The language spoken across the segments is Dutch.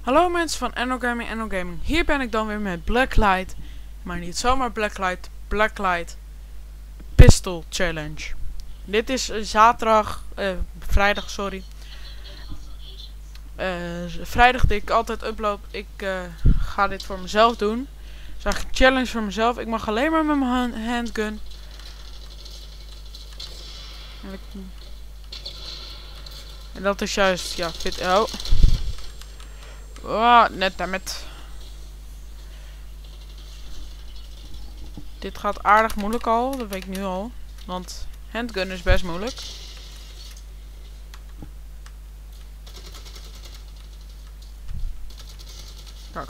Hallo mensen van NOGaming. Hier ben ik dan weer met Blacklight. Maar niet zomaar Blacklight. Blacklight Pistol Challenge. Dit is vrijdag sorry. Vrijdag die ik altijd upload. Ik ga dit voor mezelf doen. Dus eigenlijk een challenge voor mezelf. Ik mag alleen maar met mijn handgun. En dat is juist, ja, fit. Oh. Oh, net daarmet. Dit gaat aardig moeilijk al, dat weet ik nu al. Want handgun is best moeilijk. Kijk.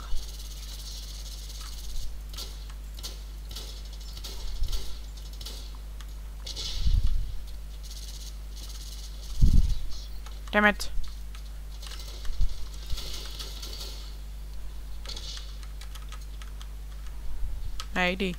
Dammit. Nee, die.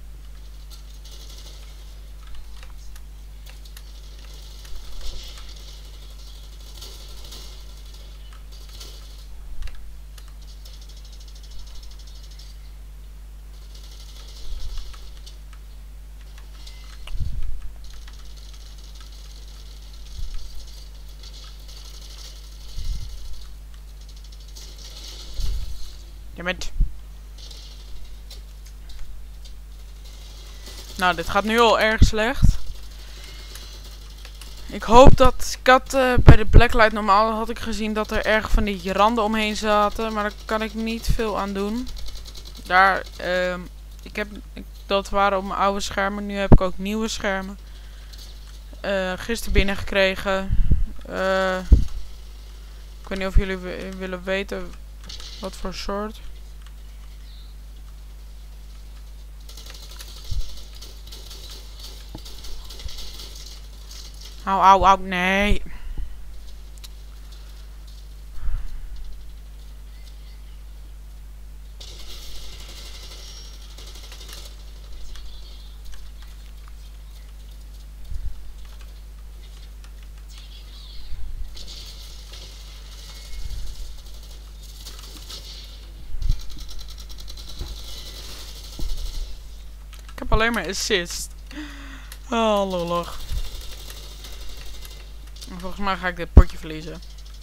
Dammit. Nou, dit gaat nu al erg slecht. Ik hoop dat... Ik had bij de Blacklight normaal had ik gezien dat er erg van die randen omheen zaten. Maar daar kan ik niet veel aan doen. Daar, dat waren op mijn oude schermen. Nu heb ik ook nieuwe schermen. Gisteren binnengekregen. Ik weet niet of jullie willen weten wat voor soort. Au, nee. Ik heb alleen maar assist. Oh, lollig. Volgens mij ga ik dit potje verliezen.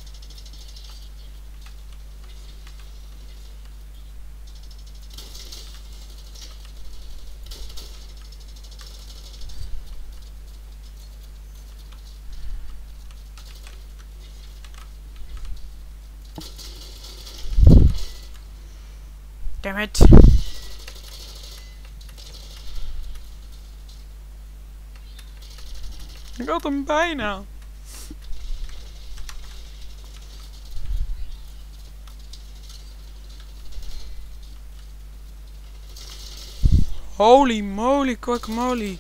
Damn it. Ik had hem bijna. Holy moly, guacamole.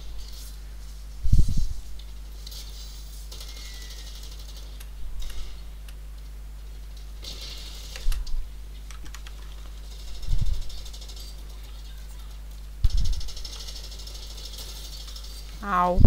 Auw.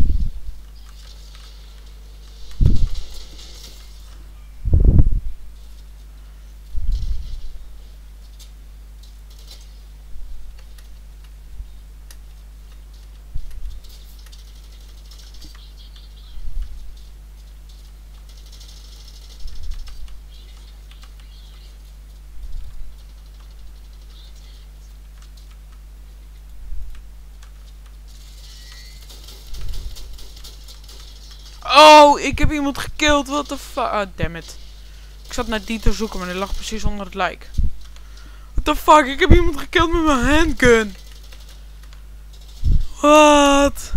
Oh, ik heb iemand gekild. What the fuck? Ah, damn it. Ik zat naar die te zoeken, maar die lag precies onder het lijk. What the fuck? Ik heb iemand gekild met mijn handgun. Wat?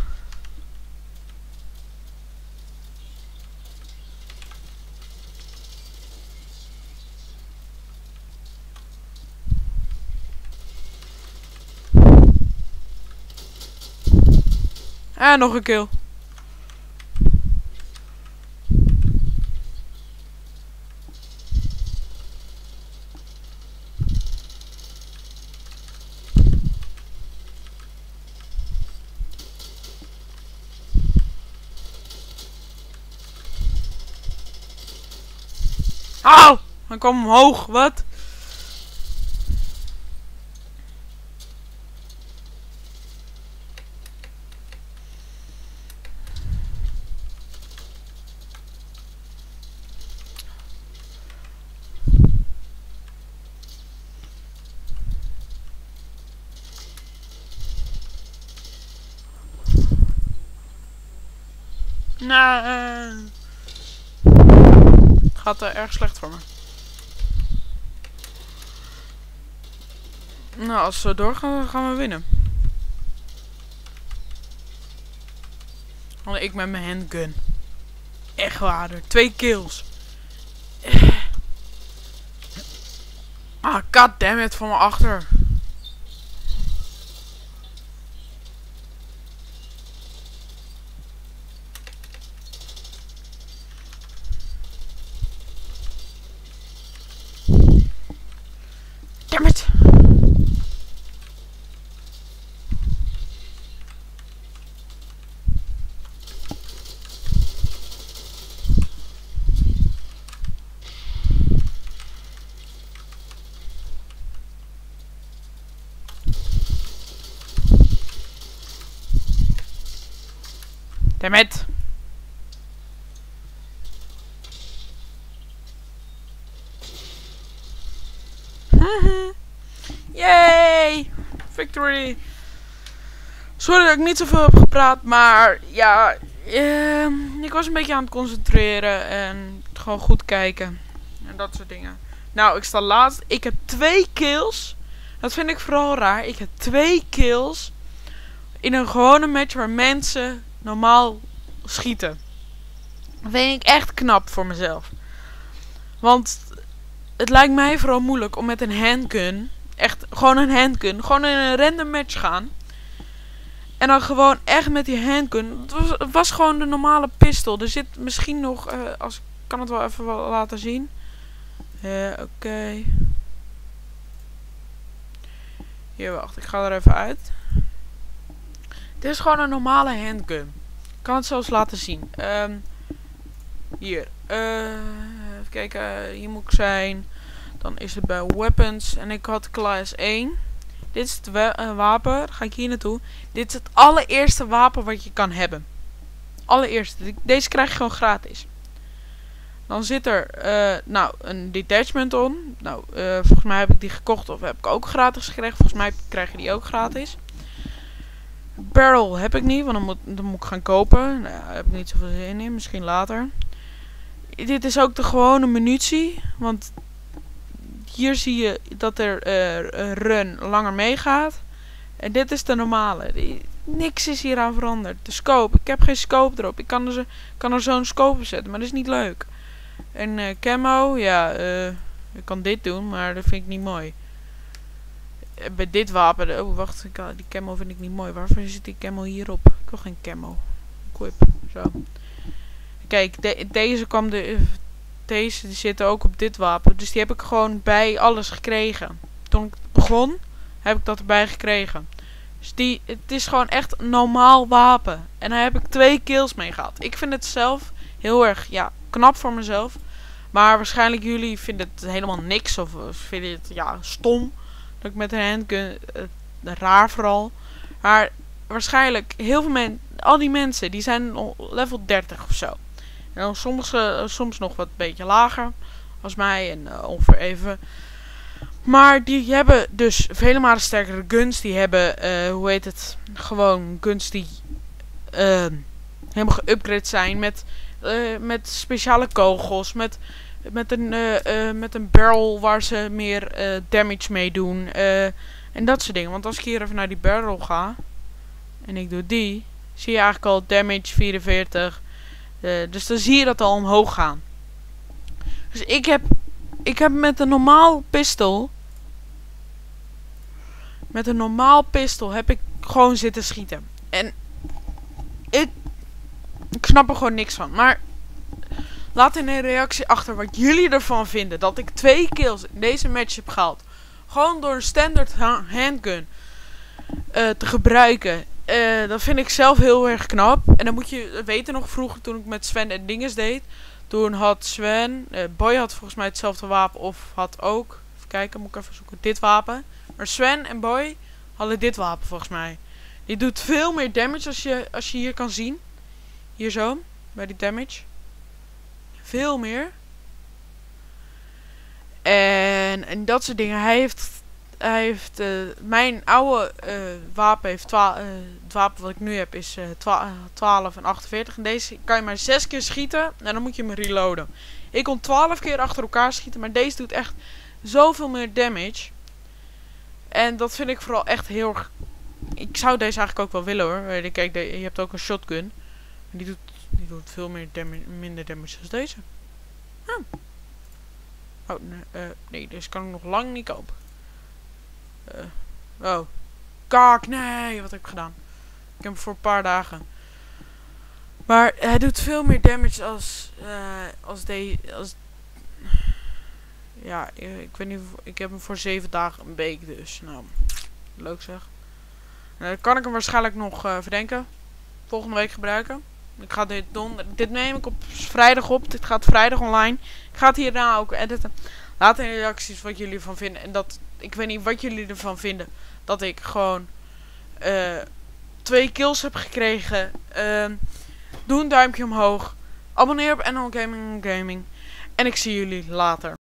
En nog een kill. Auw! Hij kwam omhoog, wat? Nou, het gaat erg slecht voor me. Nou, als we doorgaan, dan gaan we winnen. Alleen ik met mijn handgun. Echt waar, 2 kills. Ah, goddammit, van me achter. Dammit. Dammit. Yay! Victory! Sorry dat ik niet zoveel heb gepraat, maar ja, ik was een beetje aan het concentreren en gewoon goed kijken. En dat soort dingen. Nou, ik sta laatst. Ik heb 2 kills. Dat vind ik vooral raar. Ik heb 2 kills in een gewone match waar mensen normaal schieten. Dat vind ik echt knap voor mezelf. Want het lijkt mij vooral moeilijk om met een handgun, echt gewoon een handgun, gewoon in een random match gaan. En dan gewoon echt met die handgun. Het was gewoon de normale pistool. Er zit misschien nog, ik kan het wel even laten zien. Oké. Hier, wacht. Ik ga er even uit. Dit is gewoon een normale handgun. Ik kan het zelfs laten zien. Hier. Even kijken. Hier moet ik zijn. Dan is het bij weapons. En ik had class 1. Dit is het wapen. Dan ga ik hier naartoe. Dit is het allereerste wapen wat je kan hebben. Allereerste. Deze krijg je gewoon gratis. Dan zit er een detachment on. Nou, volgens mij heb ik die gekocht of heb ik ook gratis gekregen. Volgens mij krijg je die ook gratis. Barrel heb ik niet, want dan moet ik gaan kopen. Nou, daar heb ik niet zoveel zin in. Misschien later. Dit is ook de gewone munitie. Want hier zie je dat er run langer meegaat. En dit is de normale. Niks is hier aan veranderd. De scope. Ik heb geen scope erop. Ik kan er zo'n scope op zetten. Maar dat is niet leuk. En camo. Ja, ik kan dit doen. Maar dat vind ik niet mooi. Bij dit wapen. Oh, wacht. Die camo vind ik niet mooi. Waarvoor zit die camo hierop? Ik wil geen camo. Equip. Zo. Kijk, deze die zitten ook op dit wapen. Dus die heb ik gewoon bij alles gekregen. Toen ik begon, heb ik dat erbij gekregen. Dus het is gewoon echt een normaal wapen. En daar heb ik 2 kills mee gehad. Ik vind het zelf heel erg, knap voor mezelf. Maar waarschijnlijk jullie vinden het helemaal niks. Of vinden het, stom. Dat ik met een handgun, raar vooral. Maar waarschijnlijk, heel veel al die mensen, die zijn level 30 of zo. En dan soms nog wat beetje lager als mij en ongeveer even. Maar die hebben dus vele malen sterkere guns. Die hebben, gewoon guns die helemaal geüpgrade zijn met speciale kogels. Met een barrel waar ze meer damage mee doen. En dat soort dingen. Want als ik hier even naar die barrel ga en ik doe die, zie je eigenlijk al damage 44. Dus dan zie je dat al omhoog gaan. Dus ik heb met een normaal pistool. Met een normaal pistool heb ik gewoon zitten schieten. En ik snap er gewoon niks van. Maar laat in een reactie achter wat jullie ervan vinden. Dat ik 2 kills in deze match heb gehaald. Gewoon door een standaard handgun te gebruiken. Dat vind ik zelf heel erg knap. En dan moet je weten nog vroeger toen ik met Sven en dinges deed. Toen had Sven, Boy had volgens mij hetzelfde wapen of had ook. Even kijken, moet ik even zoeken. Dit wapen. Maar Sven en Boy hadden dit wapen volgens mij. Die doet veel meer damage als je hier kan zien. Hier zo, bij die damage. Veel meer. En dat soort dingen. Hij heeft hij heeft mijn oude wapen heeft het wapen wat ik nu heb is 12 en 48. En deze kan je maar 6 keer schieten en dan moet je hem reloaden. Ik kon 12 keer achter elkaar schieten, maar deze doet echt zoveel meer damage. En dat vind ik vooral echt heel erg. Ik zou deze eigenlijk ook wel willen hoor. Kijk, je hebt ook een shotgun. En die doet veel meer minder damage dan deze. Oh, nee, deze kan ik nog lang niet kopen. Oh. Kak, nee, wat heb ik gedaan? Ik heb hem voor een paar dagen. Maar hij doet veel meer damage als ja, ik weet niet, ik heb hem voor 7 dagen een week dus. Nou, leuk zeg. Dan kan ik hem waarschijnlijk nog verdenken. Volgende week gebruiken. Ik ga dit doen. Dit neem ik op vrijdag op. Dit gaat vrijdag online. Ik ga het hierna ook editen. Laat in de reacties wat jullie ervan vinden. En ik weet niet wat jullie ervan vinden. Dat ik gewoon 2 kills heb gekregen. Doe een duimpje omhoog. Abonneer op NL Gaming. En ik zie jullie later.